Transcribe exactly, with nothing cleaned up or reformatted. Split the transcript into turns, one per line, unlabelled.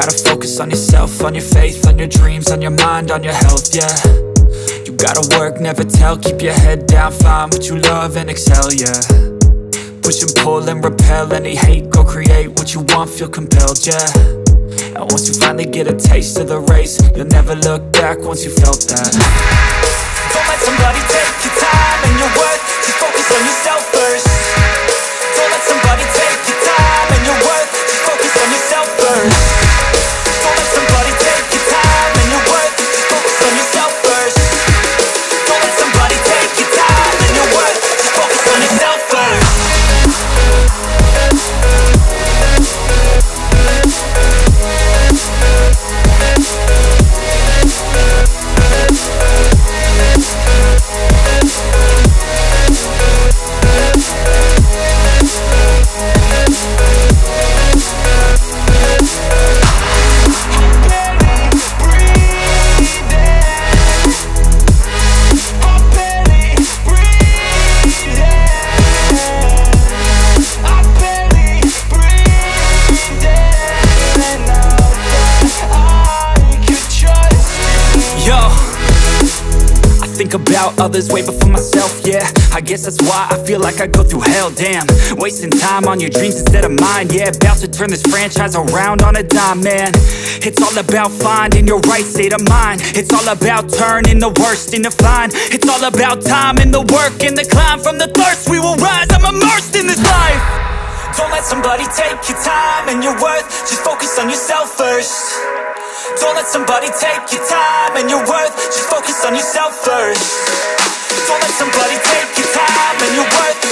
gotta focus on yourself, on your faith, on your dreams, on your mind, on your health, yeah. You gotta work, never tell, keep your head down, find what you love and excel, yeah. Push and pull and repel any hate, go create what you want, feel compelled, yeah. And once you finally get a taste of the race, you'll never look back once you felt that. Don't let somebody take your time and your worth, just focus on yourself first. Don't let somebody take your time and your worth, just focus on yourself first. Don't let somebody take your time and your worth, just focus on yourself first. Don't let somebody take your time and your worth, just focus on yourself first. Think about others way before myself, yeah. I guess that's why I feel like I go through hell, damn. Wasting time on your dreams instead of mine, yeah. About to turn this franchise around on a dime, man. It's all about finding your right state of mind. It's all about turning the worst into fine. It's all about time and the work and the climb. From the thirst we will rise, I'm immersed in this life. Don't let somebody take your time and your worth, just focus on yourself first. Don't let somebody take your time and your worth, just focus on yourself first. Don't let somebody take your time and your worth,